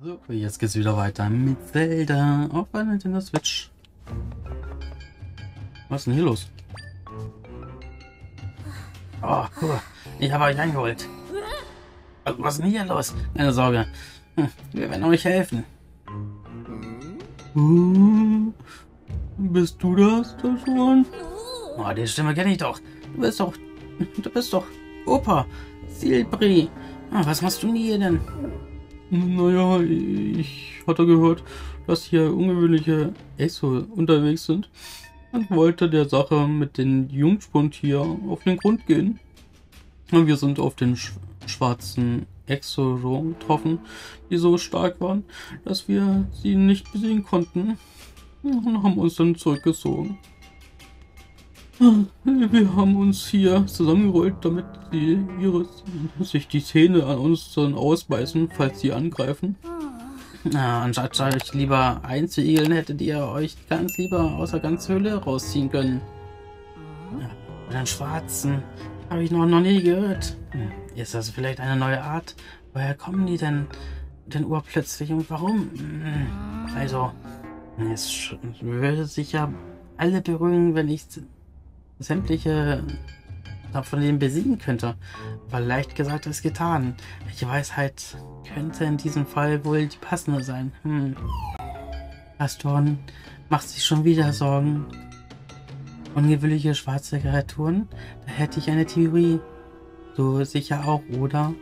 So, jetzt geht's wieder weiter mit Zelda auf der Nintendo Switch. Was ist denn hier los? Oh, guck mal, ich habe euch eingeholt. Was ist denn hier los? Keine Sorge, wir werden euch helfen. Bist du das, schon? Oh, die Stimme kenne ich doch. Du bist doch Opa, Silbri. Was machst du denn hier denn? Naja, ich hatte gehört, dass hier ungewöhnliche Exo unterwegs sind und wollte der Sache mit den Jungspund hier auf den Grund gehen. Und wir sind auf den schwarzen Exo getroffen, die so stark waren, dass wir sie nicht besiegen konnten und haben uns dann zurückgezogen. Wir haben uns hier zusammengerollt, damit sie sich die Zähne an uns dann ausbeißen, falls sie angreifen. Anstatt euch lieber einzuigeln, hättet ihr euch ganz lieber aus der ganzen Höhle rausziehen können. Den Schwarzen habe ich noch nie gehört. Ist das vielleicht eine neue Art? Woher kommen die denn urplötzlich und warum? Also, es würde sich ja alle beruhigen, wenn ich sämtliche von denen besiegen könnte. Aber leicht gesagt ist getan. Welche Weisheit könnte in diesem Fall wohl die passende sein? Pastor macht sich schon wieder Sorgen. Ungewöhnliche schwarze Kreaturen? Da hätte ich eine Theorie. Du sicher auch, oder?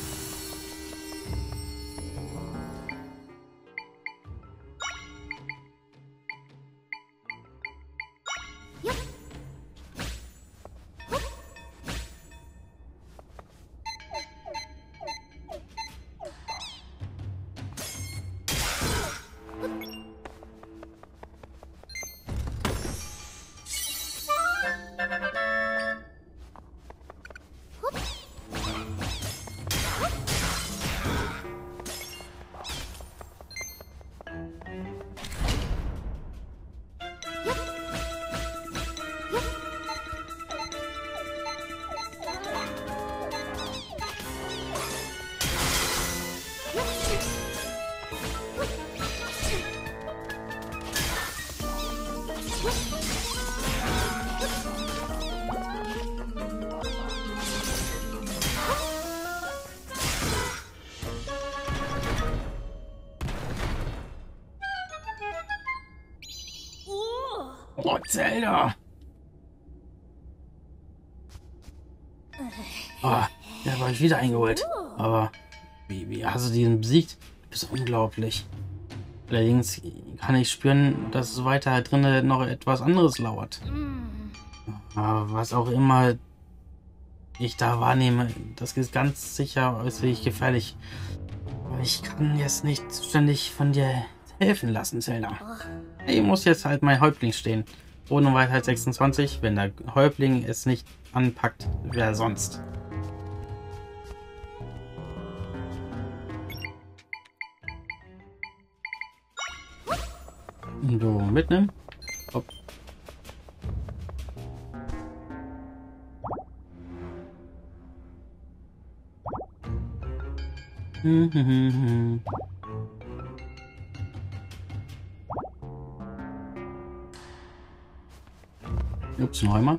Oh, Zelda! Oh, der war ich wieder eingeholt. Aber wie hast du den besiegt? Du bist unglaublich. Allerdings kann ich spüren, dass weiter drinnen noch etwas anderes lauert. Aber was auch immer ich da wahrnehme, das ist ganz sicher äußerlich gefährlich. Aber ich kann jetzt nicht ständig von dir helfen lassen, Zelda. Ich muss jetzt halt mein Häuptling stehen. Ohne Weisheit 26, wenn der Häuptling es nicht anpackt, wer sonst? So, mitnehmen. Hopp. Ups, noch einmal.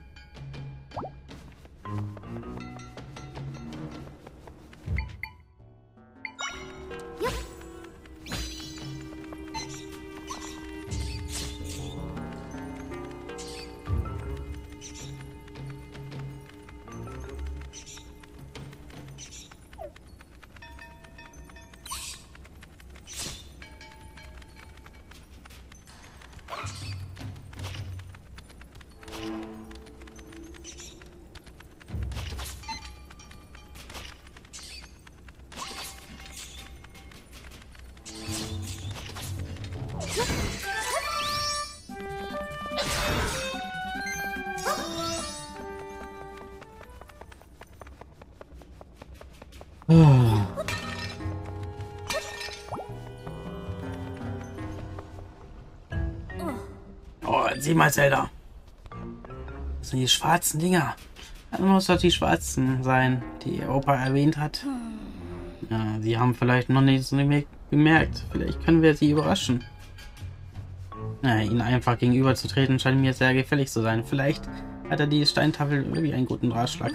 Oh, sieh mal, Zelda. Das sind die schwarzen Dinger. Das muss doch die schwarzen sein, die Opa erwähnt hat. Ja, sie haben vielleicht noch nicht gemerkt. Vielleicht können wir sie überraschen. Na, ihnen einfach gegenüberzutreten scheint mir sehr gefährlich zu sein. Vielleicht hat er die Steintafel irgendwie einen guten Ratschlag.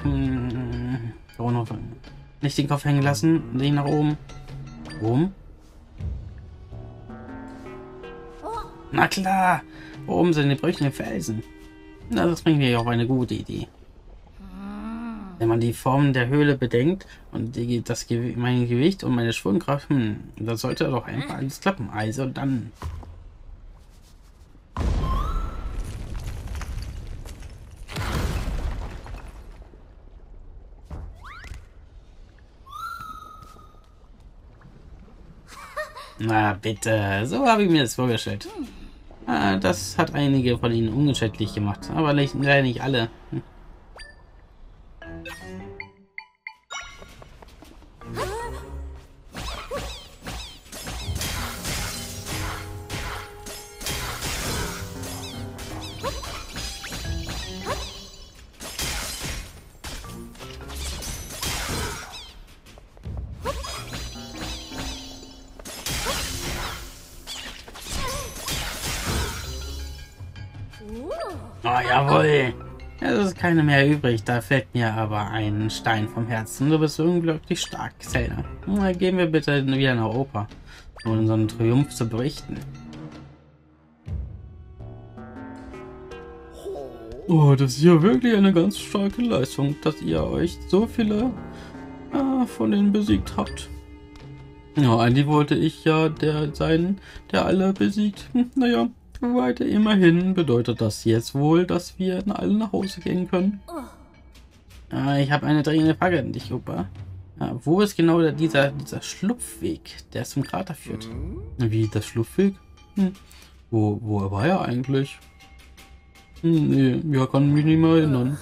Nicht den Kopf hängen lassen, den nach oben. Oben? Na klar, oben sind die brüchigen Felsen. Na, das bringt mich auf eine gute Idee. Wenn man die Form der Höhle bedenkt und mein Gewicht und meine Schwungkraft, dann sollte doch einfach alles klappen. Also dann. Na bitte, so habe ich mir das vorgestellt. Das hat einige von ihnen ungeschädlich gemacht, aber leider nicht alle. Oh, jawohl. Es ist keine mehr übrig. Da fällt mir aber ein Stein vom Herzen. Du bist unglaublich stark, Zelda. Na, gehen wir bitte wieder nach Opa, um unseren Triumph zu berichten. Oh, das ist ja wirklich eine ganz starke Leistung, dass ihr euch so viele von denen besiegt habt. Ja, eigentlich wollte ich ja der sein, der alle besiegt. Naja. Weiter immerhin bedeutet das jetzt wohl, dass wir alle nach Hause gehen können. Ich habe eine dringende Frage an dich, Opa. Wo ist genau dieser Schlupfweg, der zum Krater führt? Wie, das Schlupfweg? Wo war er eigentlich? Nee, ja, kann mich nicht mehr erinnern.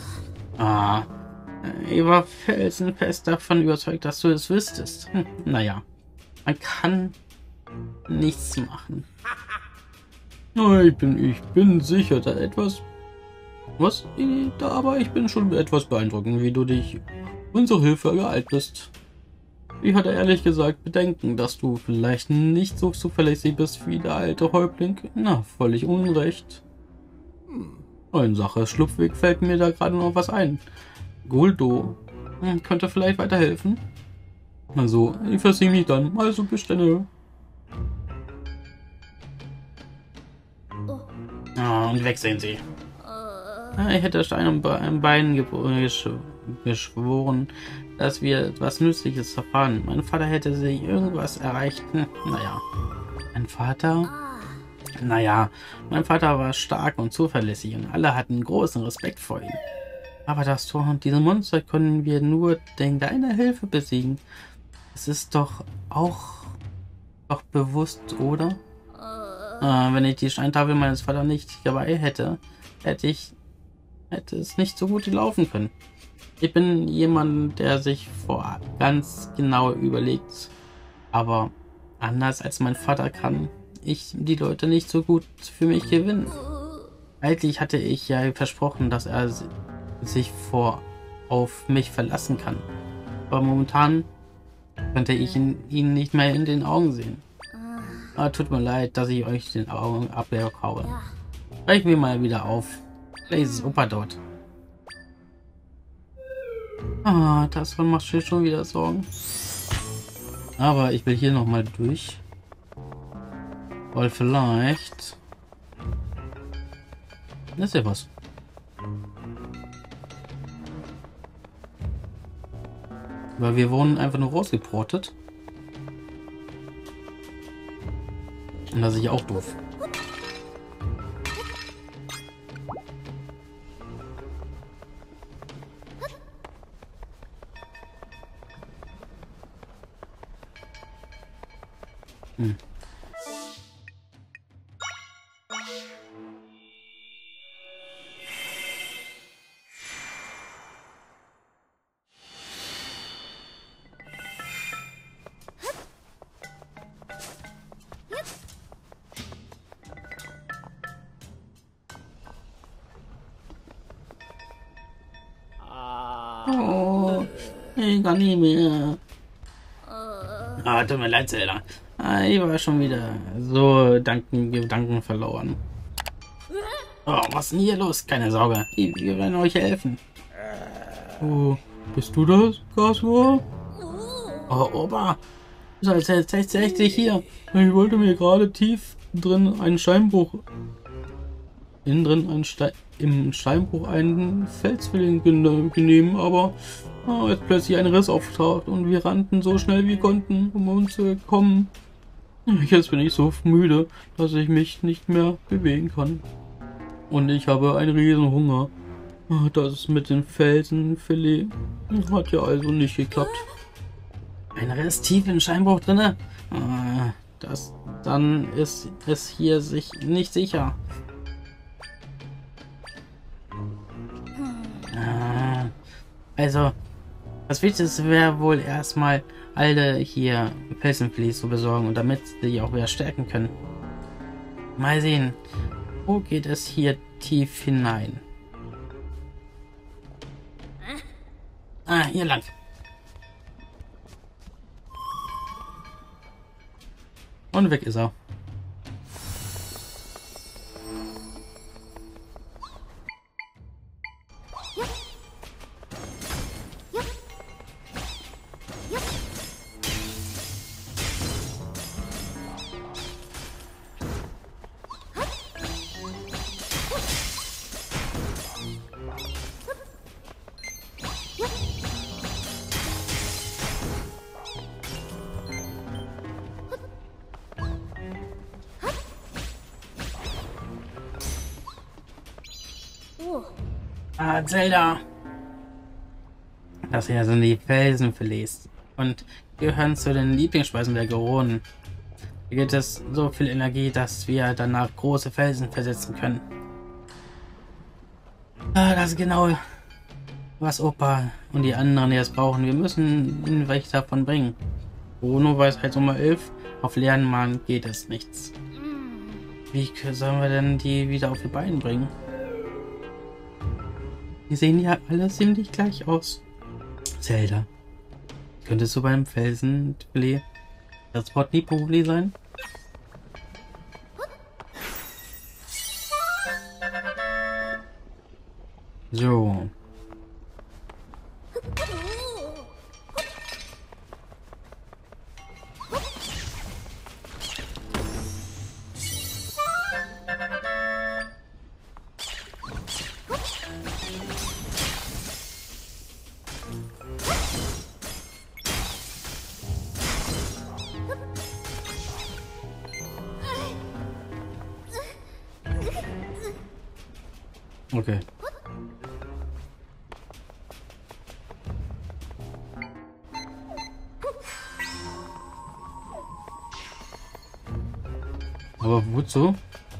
Ich war felsenfest davon überzeugt, dass du es wüsstest. Naja, man kann nichts machen. Ich bin sicher, da etwas. Was? Aber ich bin schon etwas beeindruckend, wie du dich unsere Hilfe geeilt bist. Ich hatte ehrlich gesagt Bedenken, dass du vielleicht nicht so zuverlässig bist wie der alte Häuptling. Na, völlig unrecht. In Sache Schlupfweg fällt mir da gerade noch was ein. Guldo könnte vielleicht weiterhelfen. Also, ich versiehe mich dann. Also bis dann. Und weg sind sie. Ich hätte Stein am Bein geschworen, dass wir etwas Nützliches erfahren. Mein Vater hätte sich irgendwas erreicht. Naja. Mein Vater? Naja, mein Vater war stark und zuverlässig und alle hatten großen Respekt vor ihm. Aber das Tor und diese Monster können wir nur dank deiner Hilfe besiegen. Es ist doch bewusst, oder? Wenn ich die Steintafel meines Vaters nicht dabei hätte, hätte es nicht so gut laufen können. Ich bin jemand, der sich ganz genau überlegt, aber anders als mein Vater kann ich die Leute nicht so gut für mich gewinnen. Eigentlich hatte ich ja versprochen, dass er sich auf mich verlassen kann, aber momentan könnte ich ihn nicht mehr in den Augen sehen. Tut mir leid, dass ich euch den Augen abhaue. Brechen wir mal wieder auf. Vielleicht ist Opa dort. Das macht mir schon wieder Sorgen. Aber ich will hier noch mal durch. Weil vielleicht... Das ist ja was. Weil wir wurden einfach nur rausgeportet. Und das ist ja auch doof. Oh, ich kann nicht mehr. Tut mir leid, Zelda. Ich war schon wieder so Gedanken verloren. Oh, was ist denn hier los? Keine Sorge, wir werden euch helfen. Oh, bist du das, Gasur? Oh, Opa, du bist jetzt tatsächlich hier. Ich wollte mir gerade tief drin einen Steinbruch, im Steinbruch einen Felswillen genehmen, aber als plötzlich ein Riss auftaucht und wir rannten so schnell wie konnten, um uns zu kommen. Jetzt bin ich so müde, dass ich mich nicht mehr bewegen kann. Und ich habe einen riesen Hunger. Das mit dem Felsenfilet hat ja also nicht geklappt. Ein Riss tief im Steinbruch drinne? Dann ist es hier sich nicht sicher. Also, das Wichtigste wäre wohl erstmal alle hier Felsenfilet zu besorgen und damit sie auch wieder stärken können. Mal sehen, wo geht es hier tief hinein? Hier lang. Und weg ist er. Zelda. Das hier sind die Felsenfilets und gehören zu den Lieblingsspeisen der Geronen. Hier gibt es so viel Energie, dass wir danach große Felsen versetzen können. Das ist genau, was Opa und die anderen jetzt brauchen. Wir müssen ihnen welche davon bringen. Bruno weiß halt Nummer 11. Auf leeren Magen geht es nichts. Wie sollen wir denn die wieder auf die Beine bringen? Die sehen ja alle ziemlich gleich aus. Zelda, könntest du beim Felsenfilet das Wort Nipoli sein? So. Okay. Aber wozu?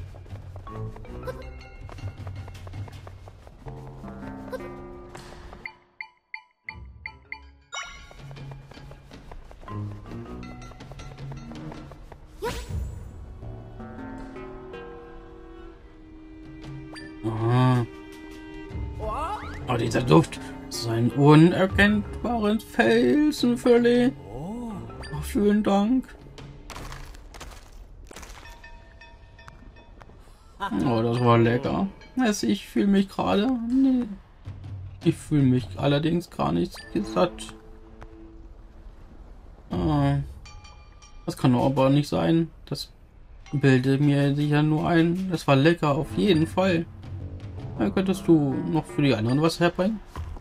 Aha. Oh, dieser Duft. Das ist ein unerkennbares Felsenfilet. Oh, vielen Dank. Oh, das war lecker. Also ich fühle mich gerade... Nee. Ich fühle mich allerdings gar nicht satt. Das kann aber nicht sein. Das bildet mir sicher nur ein. Das war lecker, auf jeden Fall. Könntest du noch für die anderen was herbringen?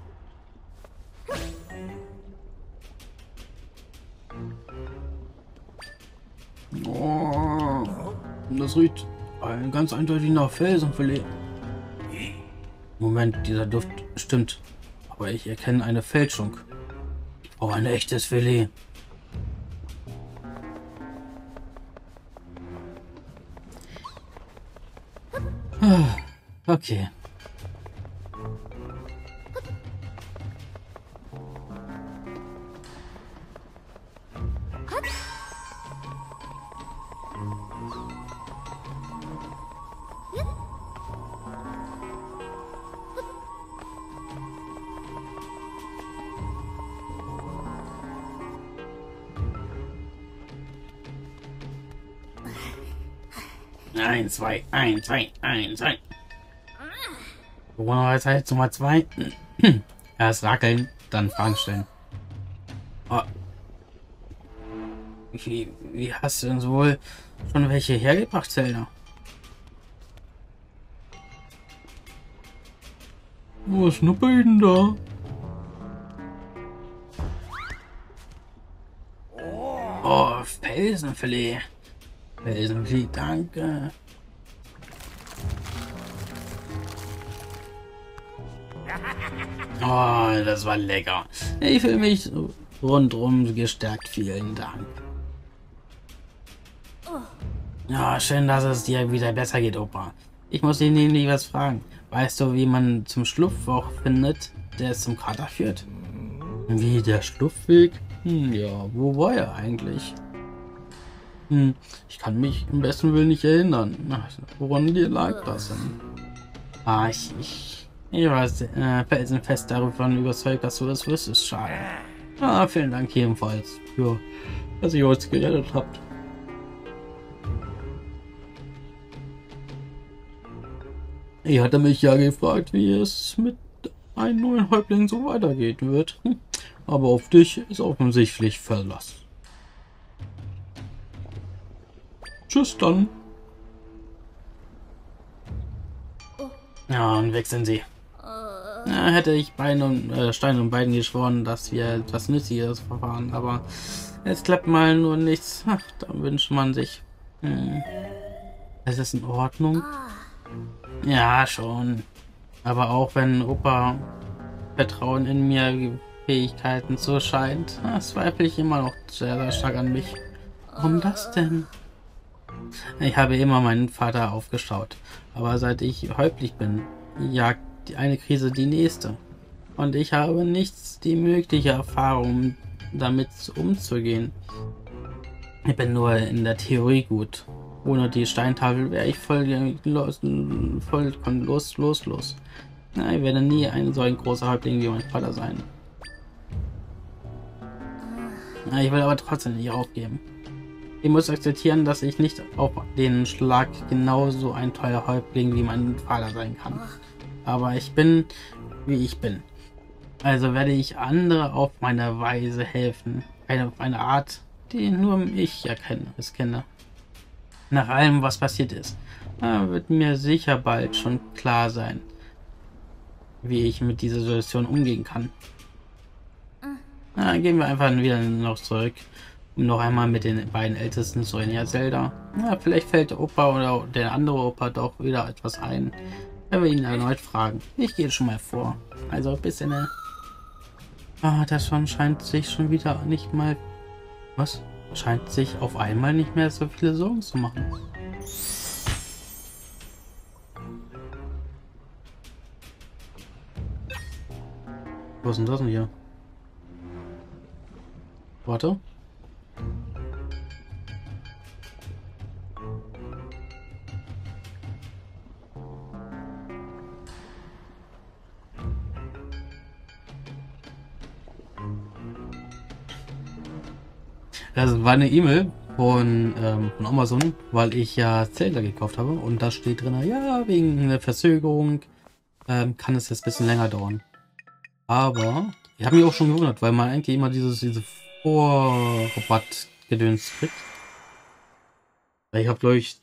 Oh, das riecht ganz eindeutig nach Felsenfilet. Moment, dieser Duft stimmt. Aber ich erkenne eine Fälschung. Oh, ein echtes Filet. Okay. 1, 2, 1, 2, 1, 2. Corona-Weisheit Nummer 2. Erst rackeln, dann Fragen stellen. Oh. Wie hast du denn so wohl schon welche hergebracht, Zelda? Was schnuppert denn da? Oh, Felsenfilet. Felsenfilet, danke. Oh, das war lecker. Ich fühle mich rundum gestärkt. Vielen Dank. Ja, schön, dass es dir wieder besser geht, Opa. Ich muss dich nämlich was fragen. Weißt du, wie man zum Schlupfloch findet, der es zum Krater führt? Wie, der Schlupfweg? Ja, wo war er eigentlich? Ich kann mich im besten Willen nicht erinnern. Woran dir lag das denn? Ich war felsenfest davon überzeugt, dass du das wüsstest. Schade. Vielen Dank jedenfalls für, dass ihr uns gerettet habt. Ich hatte mich ja gefragt, wie es mit einem neuen Häuptling so weitergehen wird. Aber auf dich ist offensichtlich Verlass. Tschüss dann. Ja, und wechseln sie. Ja, hätte ich Stein und Beinen geschworen, dass wir etwas Nützliches verfahren, aber es klappt mal nur nichts. Ach, da wünscht man sich. Es ist in Ordnung. Ja, schon. Aber auch wenn Opa Vertrauen in mir Fähigkeiten so scheint, zweifle ich immer noch sehr, sehr stark an mich. Warum das denn? Ich habe immer meinen Vater aufgeschaut, aber seit ich Häuptling bin, jagt die eine Krise die nächste. Und ich habe nichts die mögliche Erfahrung, damit umzugehen. Ich bin nur in der Theorie gut. Ohne die Steintafel wäre ich voll los. Na, ich werde nie so ein großer Häuptling wie mein Vater sein. Na, ich will aber trotzdem nicht aufgeben. Ich muss akzeptieren, dass ich nicht auf den Schlag genauso ein toller Häuptling wie mein Vater sein kann. Aber ich bin, wie ich bin. Also werde ich andere auf meine Weise helfen. Auf eine Art, die nur ich kenne. Nach allem, was passiert ist, wird mir sicher bald schon klar sein, wie ich mit dieser Situation umgehen kann. Gehen wir einfach wieder noch zurück, um noch einmal mit den beiden Ältesten zu reden. Ja, Zelda. Vielleicht fällt der Opa oder der andere Opa doch wieder etwas ein, wenn wir ihn erneut fragen. Ich gehe schon mal vor. Also bis dann. Der Sonne scheint sich schon wieder nicht mal... Was? Scheint sich auf einmal nicht mehr so viele Sorgen zu machen. Was ist denn das denn hier? Warte. Das war eine E-Mail von Amazon, weil ich ja Zelda gekauft habe und da steht drin, ja, wegen einer Verzögerung kann es jetzt ein bisschen länger dauern. Aber ich habe mich auch schon gewundert, weil man eigentlich immer diese Vorrabatt-Gedöns kriegt. Ich habe, glaube ich,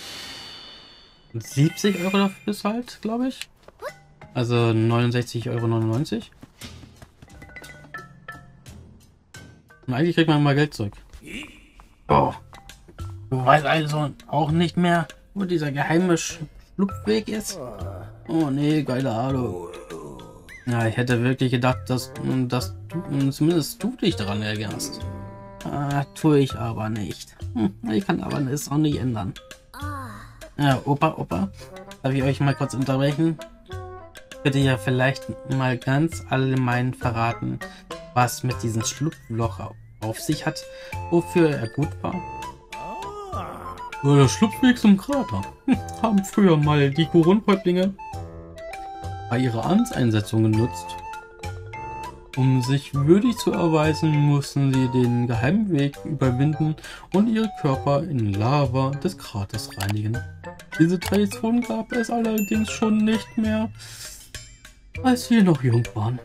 70 Euro dafür bezahlt, glaube ich. Also 69,99 Euro. Und eigentlich kriegt man mal Geld zurück. Oh. Du weißt also auch nicht mehr, wo dieser geheime Schlupfweg ist? Oh nee, keine Ahnung. Ja, ich hätte wirklich gedacht, dass zumindest du dich daran erinnerst. Tue ich aber nicht. Ich kann aber es auch nicht ändern. Opa, darf ich euch mal kurz unterbrechen? Bitte ja vielleicht mal ganz allgemein verraten, was mit diesem Schlupfloch auf sich hat, wofür er gut war. Der Schlupfweg zum Krater haben früher mal die Goron-Häuptlinge bei ihrer Amtseinsetzung genutzt. Um sich würdig zu erweisen, mussten sie den geheimen Weg überwinden und ihre Körper in Lava des Kraters reinigen. Diese Tradition gab es allerdings schon nicht mehr, als sie noch jung waren.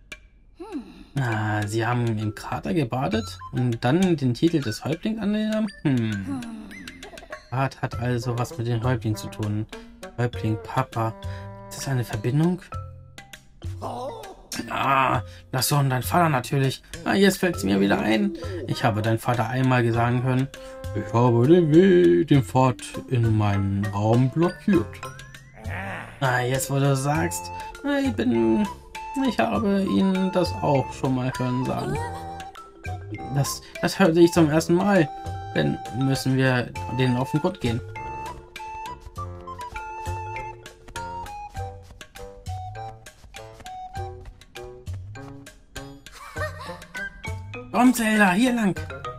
Sie haben im Krater gebadet und dann den Titel des Häuptlings angenommen? Bad hat also was mit dem Häuptling zu tun. Häuptling, Papa. Ist das eine Verbindung? Das Sohn, dein Vater natürlich. Jetzt fällt es mir wieder ein. Ich habe dein Vater einmal sagen können, ich habe den Pfad in meinen Raum blockiert. Jetzt wo du sagst, ich habe ihn das auch schon mal hören sagen. Das hörte ich zum ersten Mal. Dann müssen wir denen auf den Grund gehen. Komm, Zelda, hier lang.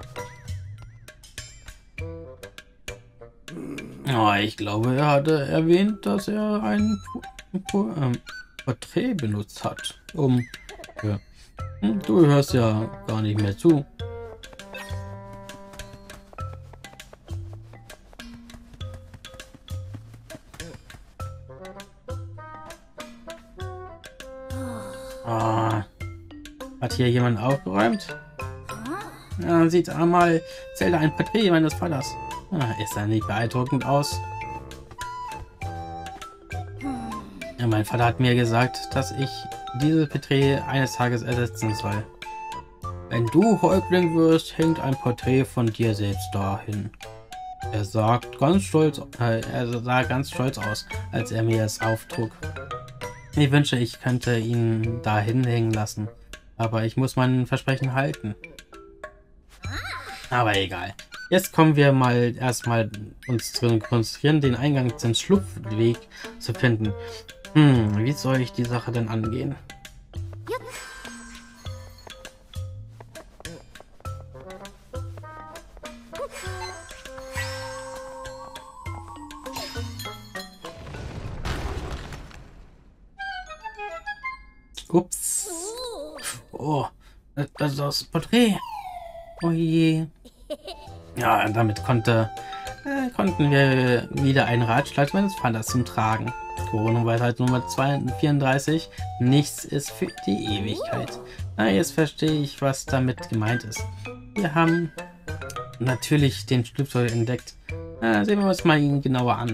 Ich glaube, er hatte erwähnt, dass er ein Porträt benutzt hat. Ja. Du hörst ja gar nicht mehr zu. Hat hier jemand aufgeräumt? Sieht einmal Zelda ein Porträt meines Vaters. Ist er nicht beeindruckend aus? Mein Vater hat mir gesagt, dass ich dieses Porträt eines Tages ersetzen soll. Wenn du Häuptling wirst, hängt ein Porträt von dir selbst dahin. Er sah ganz stolz aus, als er mir es auftrug. Ich wünsche, ich könnte ihn da hinhängen lassen, aber ich muss mein Versprechen halten. Aber egal. Jetzt kommen wir mal erstmal uns zu konzentrieren, den Eingang zum Schlupfweg zu finden. Wie soll ich die Sache denn angehen? Ups. Oh, das ist das Porträt. Oh je. Ja, damit konnten wir wieder einen Ratschlag meines Vaters zum Tragen. Corona-Weisheit Nummer 34. Nichts ist für die Ewigkeit. Jetzt verstehe ich, was damit gemeint ist. Wir haben natürlich den Schlüpfer entdeckt. Sehen wir uns mal ihn genauer an.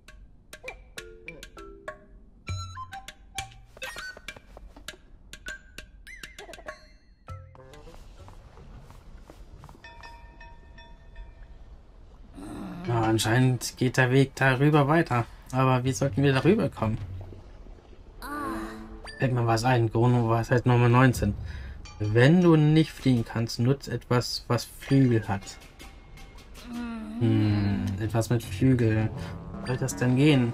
Anscheinend geht der Weg darüber weiter. Aber wie sollten wir darüber kommen? Fällt mir was ein. Corona-Weisheit Nummer 19. Wenn du nicht fliegen kannst, nutz etwas, was Flügel hat. Etwas mit Flügel. Wie soll das denn gehen?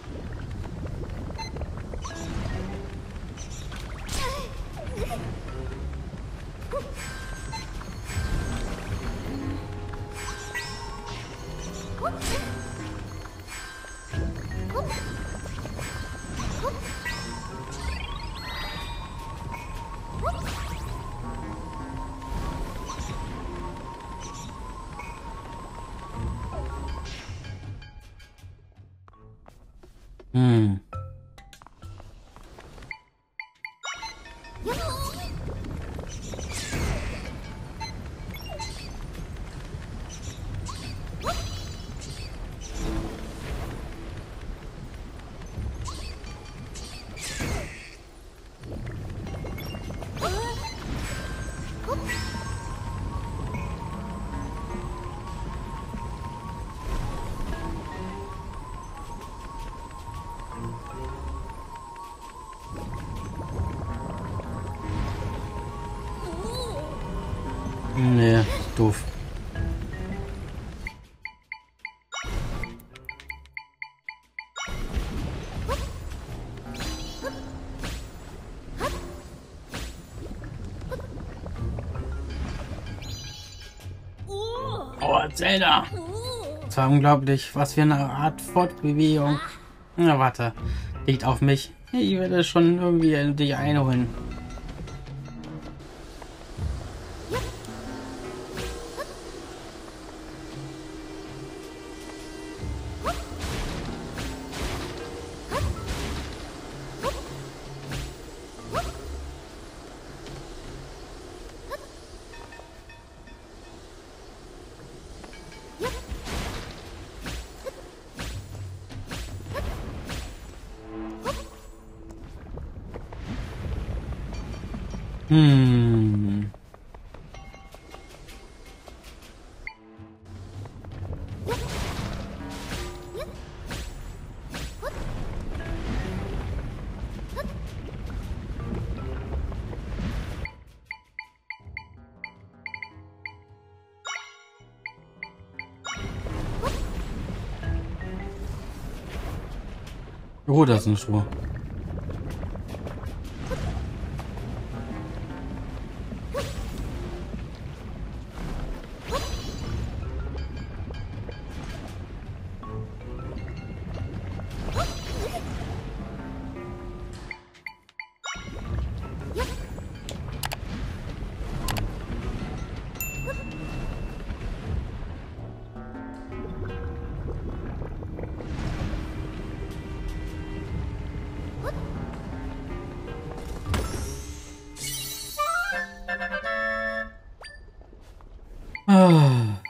Nee, doof. Oh, Zelda! Das war unglaublich. Was für eine Art Fortbewegung. Na, warte. Liegt auf mich. Ich werde schon irgendwie dich einholen. Hm. Oh, das ist ein Schuh. Ah.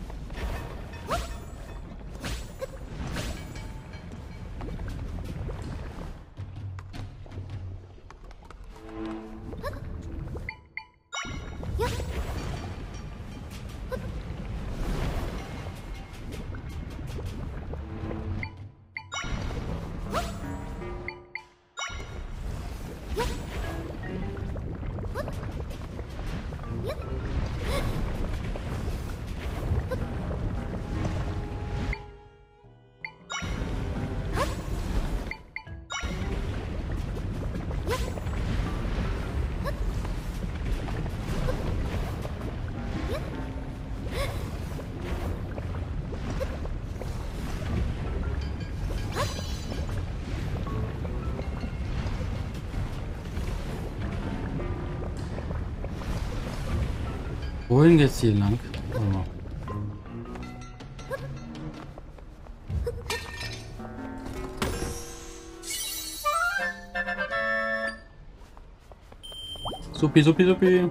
Wohin geht's hier lang? Oh. Supi, supi, supi.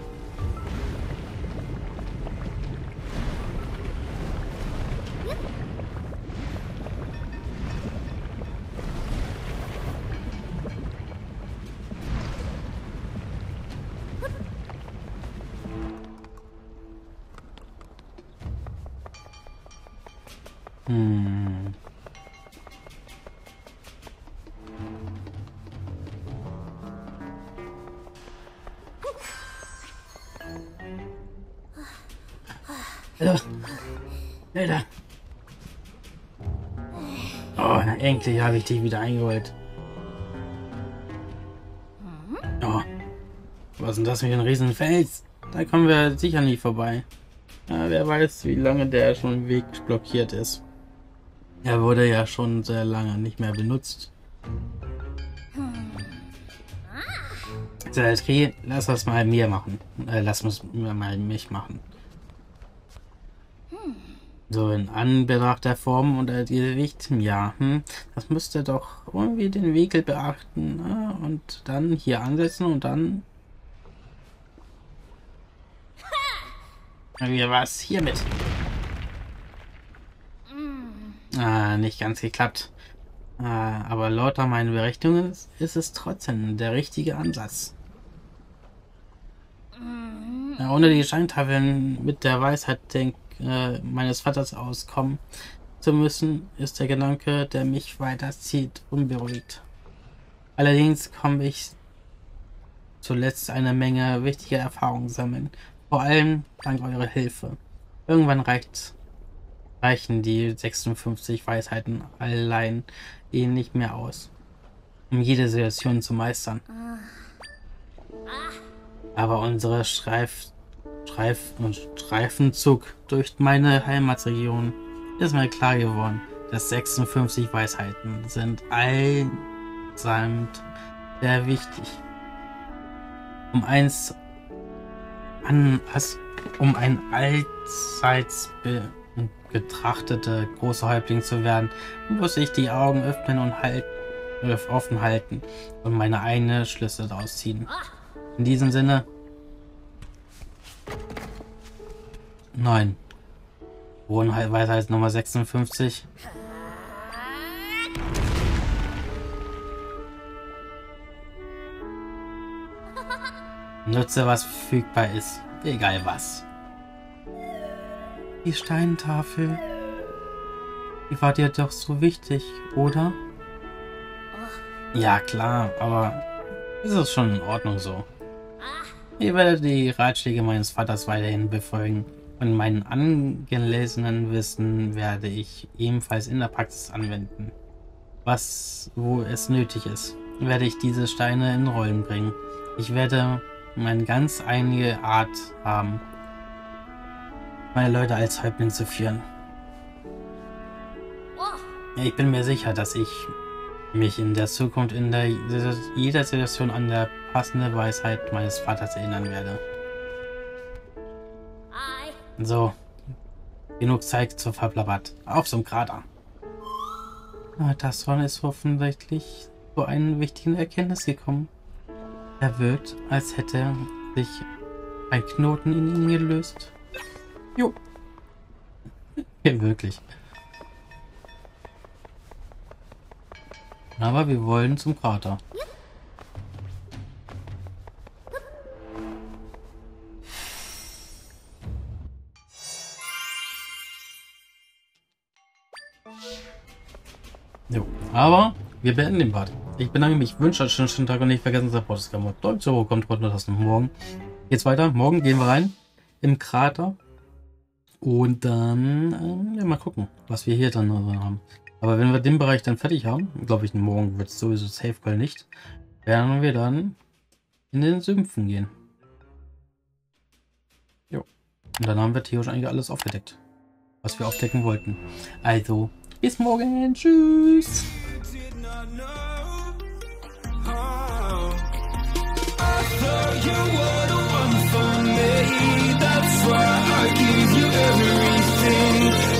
Hm. Alter. Oh, na, endlich habe ich dich wieder eingeholt. Oh, was ist denn das für ein Riesenfels? Da kommen wir sicher nie vorbei. Ja, wer weiß, wie lange der schon im Weg blockiert ist. Er wurde ja schon sehr lange nicht mehr benutzt. So, okay, lass das mal mir machen. Lass es mal mich machen. So, in Anbetracht der Form und der Gewicht, ja, das müsste doch irgendwie den Winkel beachten, ne? Und dann hier ansetzen und dann... Wie war's hiermit? Nicht ganz geklappt. Aber laut meinen Berechnungen ist es trotzdem der richtige Ansatz. Ohne die Scheintafeln mit der Weisheit meines Vaters auskommen zu müssen, ist der Gedanke, der mich weiterzieht, unberuhigt. Allerdings komme ich zuletzt eine Menge wichtiger Erfahrungen sammeln, vor allem dank eurer Hilfe. Irgendwann reichen die 56 Weisheiten allein nicht mehr aus, um jede Situation zu meistern. Aber unsere Streifenzug durch meine Heimatregion ist mir klar geworden, dass 56 Weisheiten sind allesamt sehr wichtig, um ein allseits betrachtete große Häuptling zu werden, muss ich die Augen öffnen und offen halten und meine eigenen Schlüsse daraus ziehen. In diesem Sinne, 9. Weisheit Nummer 56. Nutze, was verfügbar ist. Egal was. Die Steintafel. Die war dir doch so wichtig, oder? Ja, klar, aber ist es schon in Ordnung so. Ich werde die Ratschläge meines Vaters weiterhin befolgen und meinen angelesenen Wissen werde ich ebenfalls in der Praxis anwenden. Wo es nötig ist, werde ich diese Steine in Rollen bringen. Ich werde meine ganz eigene Art haben, meine Leute als Häuptling zu führen. Ich bin mir sicher, dass ich mich in der Zukunft in jeder Situation an der passende Weisheit meines Vaters erinnern werde. So, genug Zeit zur Verplappert. Auf zum Krater. Das Son ist offensichtlich zu einer wichtigen Erkenntnis gekommen. Er wird, als hätte sich ein Knoten in ihm gelöst. Jo. Ja, wirklich. Aber wir wollen zum Krater. Jo, aber wir beenden den Part. Ich bedanke mich, wünsche euch einen schönen Tag und nicht vergessen, Support Deutsch so kommt runter, das noch morgen. Geht's weiter. Morgen gehen wir rein im Krater. Und dann ja, mal gucken, was wir hier dann haben. Aber wenn wir den Bereich dann fertig haben, glaube ich, morgen wird es sowieso Safe Call nicht, werden wir dann in den Sümpfen gehen. Jo. Und dann haben wir theoretisch eigentlich alles aufgedeckt, was wir aufdecken wollten. Also, bis morgen. Tschüss. That's why I give you everything.